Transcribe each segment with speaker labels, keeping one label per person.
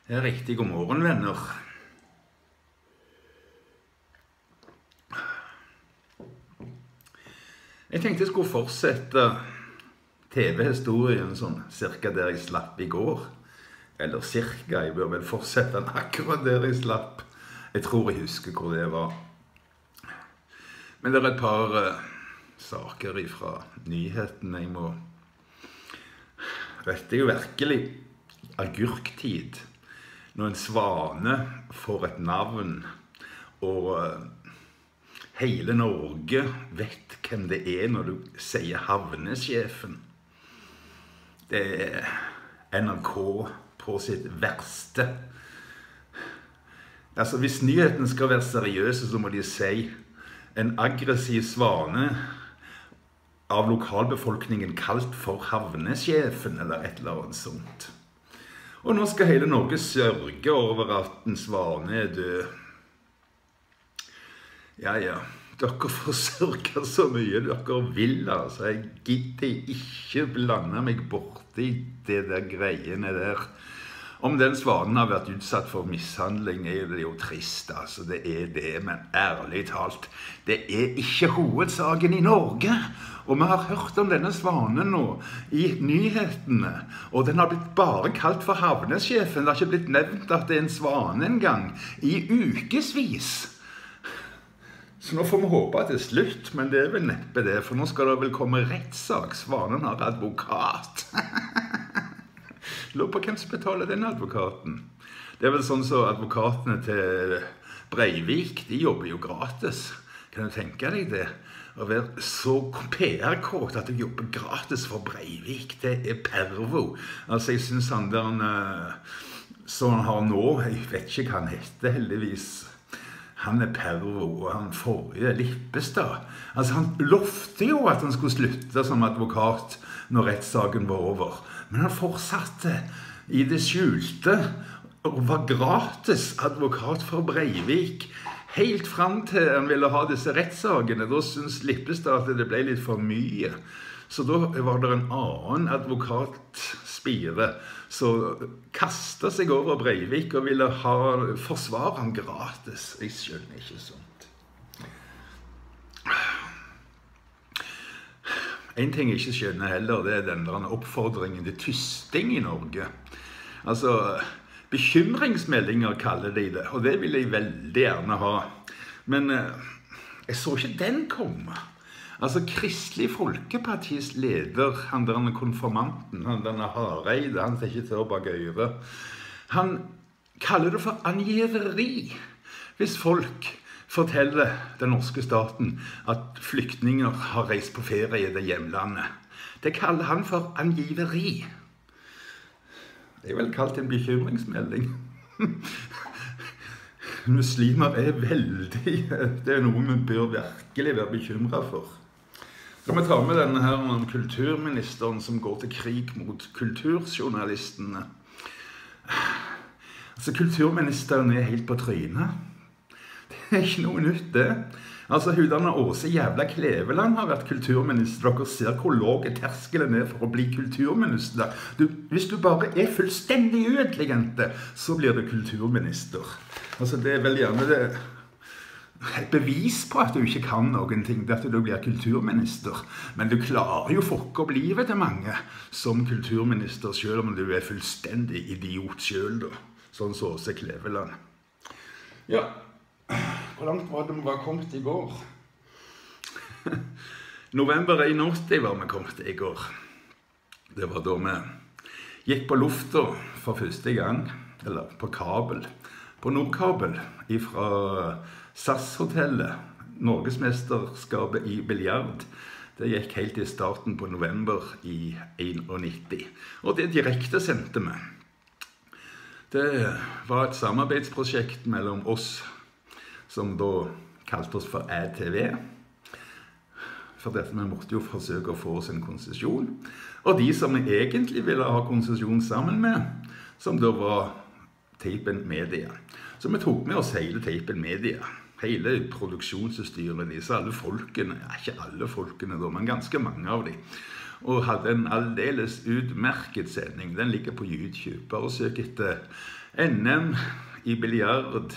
Speaker 1: Ja, riktig god morgen, venner. Jeg tenkte jeg skulle fortsette TV-historien sånn cirka der jeg slapp i går. Eller cirka, jeg bør vel fortsette den akkurat der jeg slapp. Jeg tror jeg husker hvor det var. Men det er et par saker fra nyhetene jeg må... Vet jeg jo virkelig agurktid. Når en svane får et navn, og hele Norge vet hvem det er når du sier havnesjefen. Det er NRK på sitt verste. Altså, hvis nyheten skal være seriøse, så må de si en aggressiv svane av lokalbefolkningen kalt for havnesjefen, eller et eller annet sånt. Og nå skal hele Norge sørge over at en svane er død. Ja, dere får sørge så mye dere vil, altså. Jeg gidder ikke blande meg bort i det der greiene der. Om den svanen har vært utsatt for mishandling, er det jo trist, altså. Det er det, men ærlig talt, det er ikke hovedsaken i Norge. Og vi har hørt om denne svanen nå i nyhetene, og den har blitt bare kalt for havnesjefen. Det har ikke blitt nevnt at det er en svane en gang, i ukesvis. Så nå får vi håpe at det er slutt, men det er vel neppe det, for nå skal det vel komme rettssak. Svanen har advokat. Lurer på hvem som betaler den advokaten. Det er vel sånn så advokatene til Breivik, de jobber jo gratis. Kan du tenke deg det? Å være så PR-kåt at du jobber gratis for Breivik, det er pervo. Altså, jeg synes han der som han har nå, jeg vet ikke hva han heter heldigvis, han er pervo, og han forrige Lippestad. Altså, han lovte jo at han skulle slutte som advokat når rettssaken var over. Men han fortsatte i det skjulte og var gratis advokat for Breivik. Helt frem til han ville ha disse rettssakene. Da synes Lippestad at det ble litt for mye. Så da var det en annen advokatspire som kastet seg over Breivik og ville forsvare han gratis. Jeg skjønner ikke sånt. En ting jeg ikke skjønner heller, det er den oppfordringen til tysting i Norge. Altså, bekymringsmeldinger kaller de det, og det vil jeg veldig gjerne ha. Men jeg så ikke den komme. Altså, Kristelig Folkepartis leder, han der konfirmanten, han der Hareide, han ser ikke til å bak øret. Han kaller det for angiveri. Hvis folk forteller den norske staten at flyktninger har reist på ferie i det hjemlandet. Det kaller han for angiveri. Det er vel kalt en bekymringsmelding. Muslimer er veldig... Det er noe vi bør virkelig være bekymret for. Så vi tar med denne her om kulturministeren som går til krig mot kulturjournalistene. Altså, kulturministeren er helt på trynet. Det er ikke noe nytt, det. Altså, Hudane Åse jævla Kleveland har vært kulturminister. Dere ser hvor lav terskelen er for å bli kulturminister. Hvis du bare er fullstendig uintelligente, så blir du kulturminister. Altså, det er vel gjerne det et bevis på at du ikke kan noen ting, det at du blir kulturminister. Men du klarer jo fuck opp livet til mange som kulturminister, selv om du er fullstendig idiot selv, da. Sånn som Åse Kleveland. Ja. Hvor langt var det vi var kommet i går? November 81 var vi kommet i går. Det var da vi gikk på lufta for første gang, eller på kabel, på Nordkabel, fra SAS-hotellet, Norgesmesterskapet i biljard. Det gikk helt i starten på november i 91. Og det direkte sendte vi. Det var et samarbeidsprosjekt mellom oss, som da kalte oss for ATV. For dette vi måtte jo forsøke å få oss en konsesjon. Og de som vi egentlig ville ha konsesjon sammen med, som da var Tapen Media. Så vi tok med oss hele Tapen Media. Hele produksjonsutstyret, disse alle folkene, ja, ikke alle folkene da, men ganske mange av dem. og hadde en aldeles utmerket sending. Den ligger på YouTube. Bare søk etter NM i biljard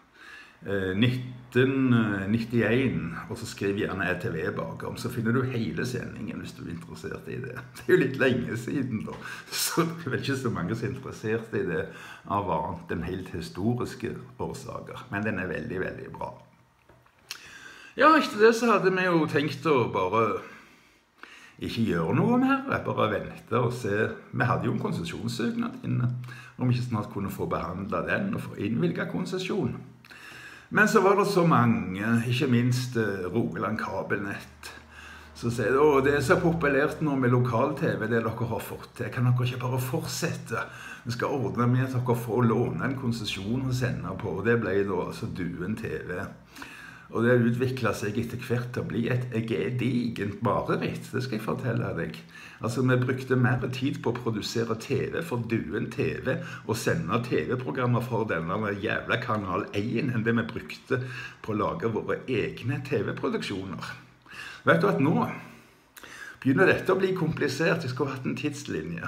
Speaker 1: 1991, og så skriv gjerne ETV bakom, så finner du hele sendingen hvis du er interessert i det. Det er jo litt lenge siden da, så det er vel ikke så mange som er interessert i det av annet enn helt historiske årsaker. Men den er veldig, veldig bra. Ja, etter det så hadde vi jo tenkt å bare ikke gjøre noe mer, bare vente og se. Vi hadde jo en konsesjonssøknad inne, om vi ikke snart kunne få behandlet den og få innvilget konsesjon. Men så var det så mange, ikke minst Rogaland Kabelnett, som sier at det er så populært nå med lokal-TV, det dere har fått til. Kan dere ikke bare fortsette? Vi skal ordne med at dere får låne en konsesjon og sende på. Det ble da altså Duen TV. Og det utviklet seg etter hvert til å bli et gedigent mareritt, det skal jeg fortelle deg. Altså, vi brukte mer tid på å produsere TV for Duen TV og sende TV-programmer for denne jævla kanal 1 enn det vi brukte på å lage våre egne TV-produksjoner. Vet du at nå begynner dette å bli komplisert? Jeg skulle hatt en tidslinje.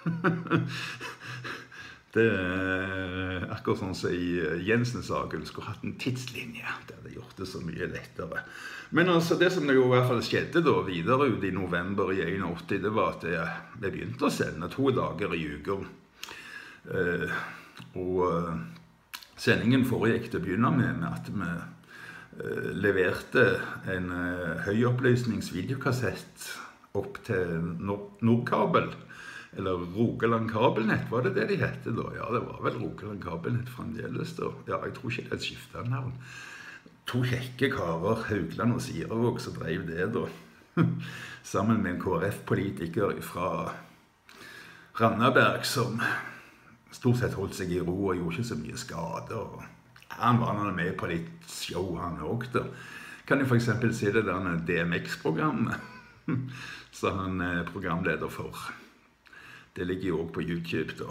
Speaker 1: Det er akkurat sånn som i Jensen-saken skulle hatt en tidslinje. Det hadde gjort det så mye lettere. Men altså, det som det jo i hvert fall skjedde da, videre ut i november i 81, det var at vi begynte å sende 2 dager i uken. Og sendingen foregikk til å begynne med at vi leverte en høyoppløsnings-videokassett opp til Nordkabel, eller Rogaland Kabelnett, var det det de hette da? Ja, det var vel Rogaland Kabelnett fremdeles da. Ja, jeg tror ikke det er et skiftet navn. 2 kjekke karer, Haugland og Sirevåg, som drev det da. Sammen med en KrF-politiker fra Randaberg, som stort sett holdt seg i ro og gjorde ikke så mye skade. Han var med på litt show, han også da. Kan jeg for eksempel si det der DMX-programmet, som han er programleder for. Det ligger jo også på YouTube da.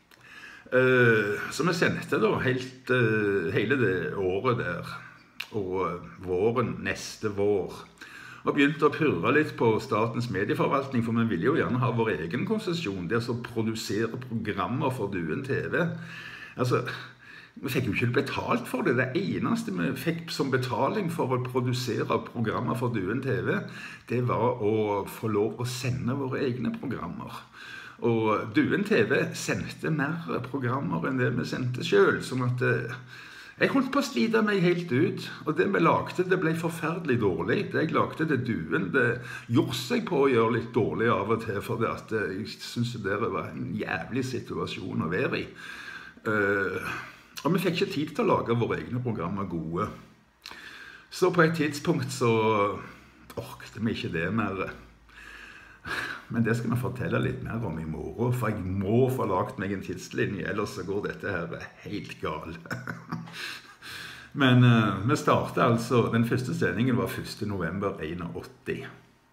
Speaker 1: Så vi sendte da hele det året der, og våren, neste vår, og begynte å purre litt på statens medieforvaltning, for vi ville jo gjerne ha vår egen konsesjon, det å produsere programmer for Duen TV. Altså, vi fikk jo ikke betalt for det. Det eneste vi fikk som betaling for å produsere programmer for Duen TV, det var å få lov å sende våre egne programmer. Og Duen TV sendte mer programmer enn det vi sendte selv, sånn at jeg holdt på å slite meg helt ut. Og det vi lagde, det ble forferdelig dårlig. Det jeg lagde til Duen, det gjorde seg på å gjøre litt dårlig av og til, for at jeg synes det var en jævlig situasjon å være i. Og vi fikk ikke tid til å lage våre egne programmer gode. Så på et tidspunkt så orket vi ikke det mer. Men det skal vi fortelle litt mer om i morgen, for jeg må få lagt meg en tidslinje, ellers så går dette her helt galt. Men vi startet altså, den første sendingen var 1. november 81.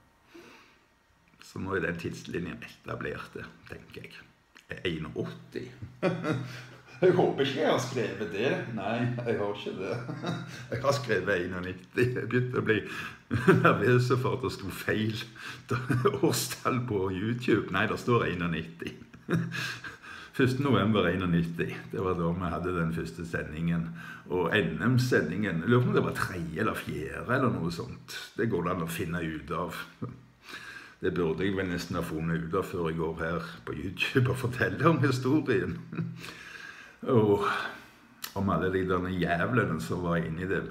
Speaker 1: Så nå er den tidslinjen etablert, tenker jeg. 81? Jeg håper ikke jeg har skrevet det. Nei, jeg har ikke det. Jeg har skrevet 91. Jeg begynte å bli nervøs for at det stod feil årstall på YouTube. Nei, det står 91. 1. november 91. Det var da vi hadde den første sendingen. Og NM-sendingen, jeg lurer på om det var 3. eller 4. eller noe sånt. Det går det an å finne ut av. Det burde jeg vel nesten ha funnet ut av før jeg går her på YouTube og forteller om historien. Og om alle de der jævlene som var inne i det.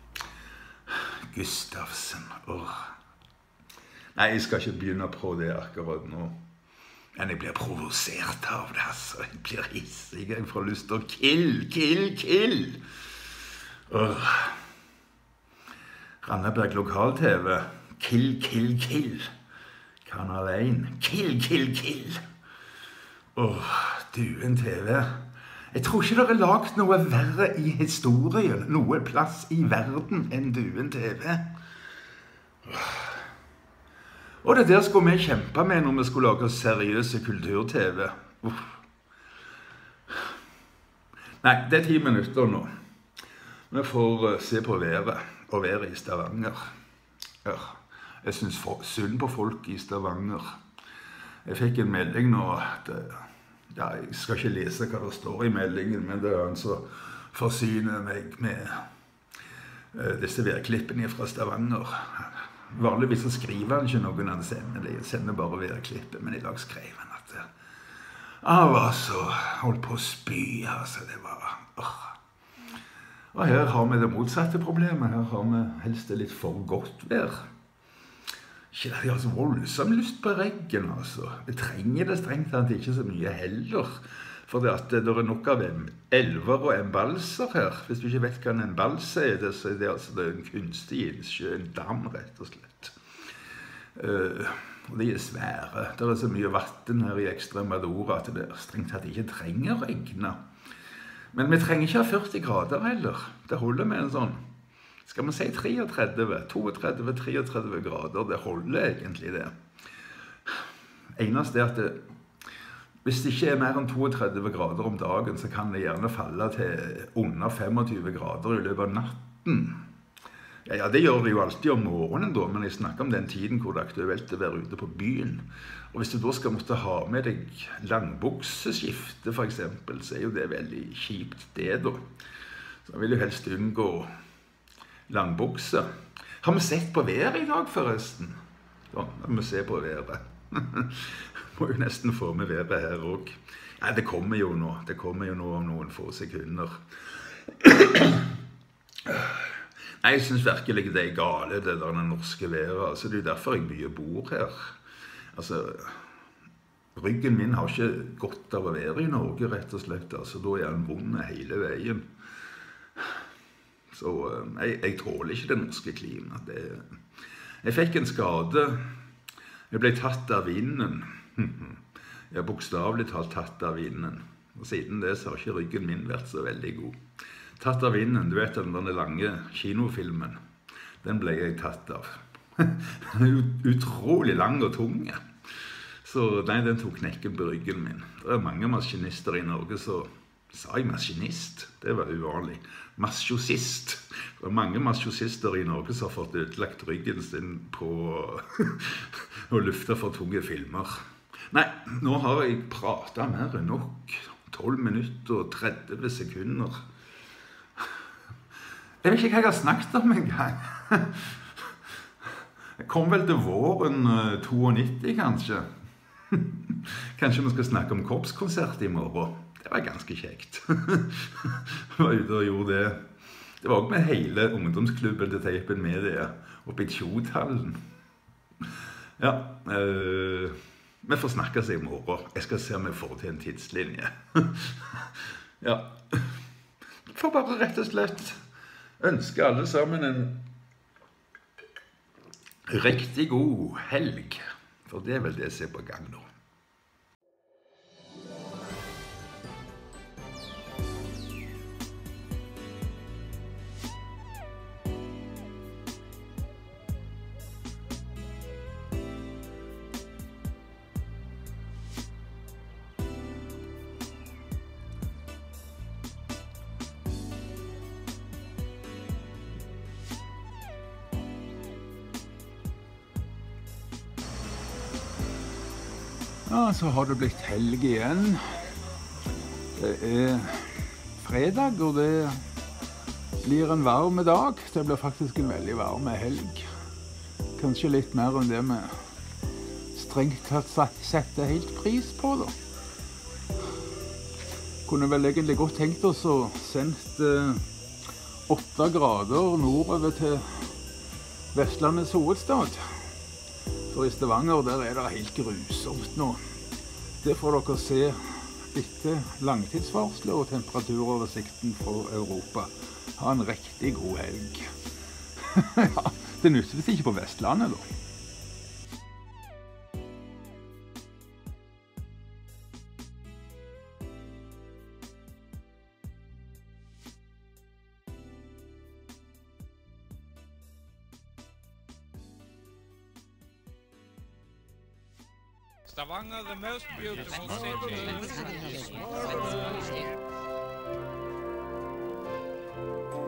Speaker 1: Gustavsen. Nei, jeg skal ikke begynne på det akkurat nå. Men jeg blir provosert av det, altså. Jeg blir hissig. Jeg får lyst til å kill. Randaberg lokal-TV. Kill. Kanal 1. Kill. Duen TV. Jeg tror ikke det er lagt noe verre i historien, noe plass i verden enn Duen TV. Og det der skulle vi kjempe med når vi skulle lage seriøse kultur-TV. Nei, det er 10 minutter nå. Vi får se på været, og været i Stavanger. Jeg synes synd på folk i Stavanger. Jeg fikk en melding nå at ja, jeg skal ikke lese hva det står i meldingen, men det er han som forsyner meg med disse værklippene fra Stavanger. Vanligvis så skriver han ikke noen han sender bare værklippet, men i dag skrev han at han var så holdt på å spy, altså det var... Og her har vi det motsatte problemet, her har vi helst det litt for godt vær. Ikke at jeg har så voldsom lyst på regn, altså. Jeg trenger det strengt tatt ikke så mye heller. For det at det er nok av elver og embalser her. Hvis du ikke vet hva en embalse er, så er det altså en kunstig innsjø, en dam rett og slett. Og de er svære. Det er så mye vatten her i Extremadura at det strengt tatt ikke trenger å regne. Men vi trenger ikke ha 40 grader heller. Det holder med en sånn. Skal man si 33, 32, 33 grader, det holder egentlig det. Eneste er at hvis det ikke er mer enn 32 grader om dagen, så kan det gjerne falle til under 25 grader i løpet av natten. Ja, det gjør det jo alltid om morgenen da, men jeg snakker om den tiden hvor det er aktuelt å være ute på byen. Og hvis du da skal måtte ha med deg langbukseskifte for eksempel, så er jo det veldig kjipt det da. Så jeg vil jo helst unngå langbukse. Har vi sett på været i dag forresten? Ja, vi ser på været. Må jo nesten få med været her også. Ja, det kommer jo nå. Det kommer jo nå om noen få sekunder. Nei, jeg synes virkelig det er gale, det der norske været. Altså, det er derfor jeg mye bor her. Altså, ryggen min har ikke godt av å være i Norge, rett og slett. Altså, da er den vond hele veien. Så jeg tåler ikke det norske klimaet. Jeg fikk en skade. Jeg ble tatt av vinden. Jeg har bokstavelig talt tatt av vinden. Og siden det så har ikke ryggen min vært så veldig god. Tatt av vinden, du vet den lange kinofilmen. Den ble jeg tatt av. Utrolig lang og tung. Så nei, den tok knekken på ryggen min. Det er mange maskinister i Norge, så sa jeg maskinist. Det var uvanlig. Masjosist. Det er mange masjosister i Norge som har fått utlagt ryggen sin på å lufte for tunge filmer. Nei, nå har jeg pratet mer enn nok. 12 minutter og 30 sekunder. Jeg vet ikke hva jeg har snakket om en gang. Jeg kom vel til våren 92 kanskje. Kanskje vi skal snakke om korpskonsert i morgen. Det var ganske kjekt. Jeg var ute og gjorde det. Det var også med hele ungdomsklubben til Teipen Media oppe i Tjodhallen. Ja, vi får snakke seg i morgen. Jeg skal se om jeg får til en tidslinje. Ja, for bare rett og slett ønske alle sammen en riktig god helg. For det er vel det som er på gang nå. Ja, så har det blitt helg igjen. Det er fredag, og det blir en varme dag. Det blir faktisk en veldig varme helg. Kanskje litt mer enn det vi strengt tatt setter helt pris på, da. Kunne vel egentlig godt tenkt oss å sendt 8 grader nordover til Vestlandets hovedstad. For i Stavanger der er det helt grusomt nå. Det får dere se etter langtidsvarslet og temperaturoversikten fra Europa. Ha en riktig god helg. Ja, det nyttes ikke på Vestlandet da.
Speaker 2: Stavanger, the most beautiful city.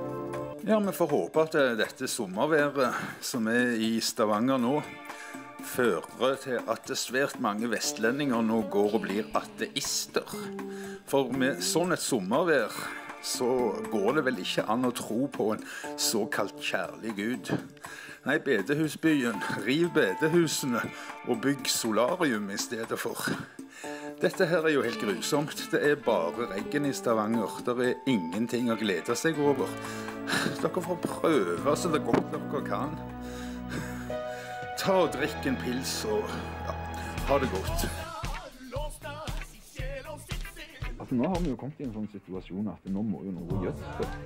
Speaker 1: Ja, vi får håpe at dette sommerværet som er i Stavanger nå fører til at svært mange vestlendinger nå går og blir ateister. For med sånn et sommervær så går det vel ikke an å tro på en såkalt kjærlig Gud. Nei, bedehusbyen, riv bedehusene og bygg solarium i stedet for. Dette her er jo helt grusomt. Det er bare regn i Stavanger. Det er ingenting å glede seg over. Dere får prøve så det godt dere kan. Ta og drikk en pils og ja, ha det godt.
Speaker 3: Altså, nå har vi jo kommet i en sånn situasjon at nå må jo noe gjøres.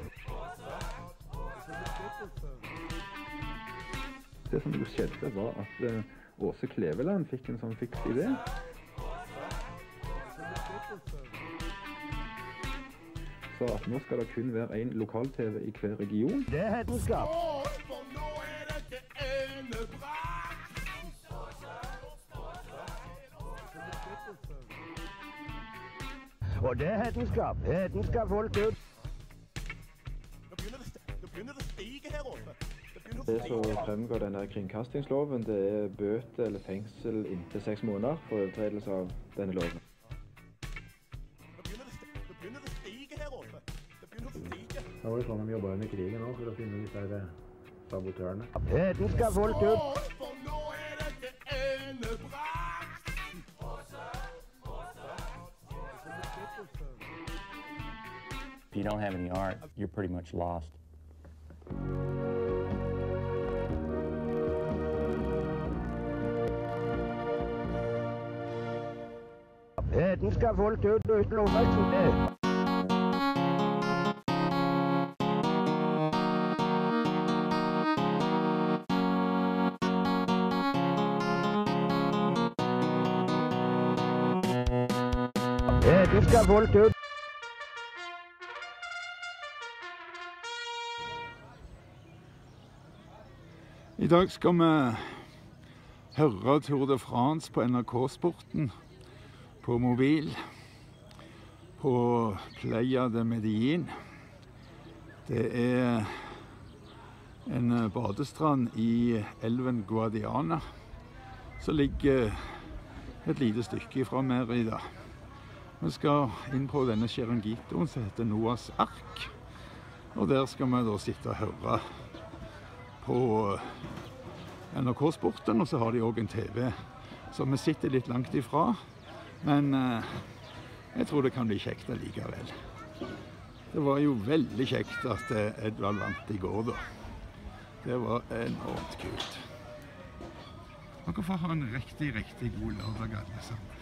Speaker 3: Det som jo skjedde var at Åse Kleveland fikk en sånn fiks idé. Så at nå skal det kun være en lokal-TV i hver region.
Speaker 4: Det er hedenskap. Og det er hedenskap. Hedenskap folk ut.
Speaker 5: Det begynner å stige her oppe.
Speaker 3: Det som fremgår denne kringkastingsloven, det er bøter eller fengsel inntil 6 måneder for overtredelse av denne loven.
Speaker 5: Det begynner å stige her oppe. Det begynner å stige.
Speaker 3: Da var det sånn de jobbet under krigen også, for å finne disse her sabotørene.
Speaker 4: Hedenskap folk ut.
Speaker 5: For nå er dette enebrakt.
Speaker 6: If you don't have any art, you're pretty much lost.
Speaker 4: Hedenskap folk ut og uten oppmerksomhet. Hedenskap folk ut.
Speaker 1: I dag skal vi høre Tour de France på NRK-sporten, på mobil, på Playa de Medellín. Det er en badestrand i elven Guadiana, som ligger et lite stykke fra Mérida. Vi skal inn på denne Chiringuitoen som heter Noahs Ark, og der skal vi da sitte og høre på NRK-sporten, og så har de også en TV, så vi sitter litt langt ifra, men jeg tror det kan bli kjekt allikevel. Det var jo veldig kjekt at Edvard vant i går da. Det var enormt kult. Dere får ha en riktig god lørdag alle sammen.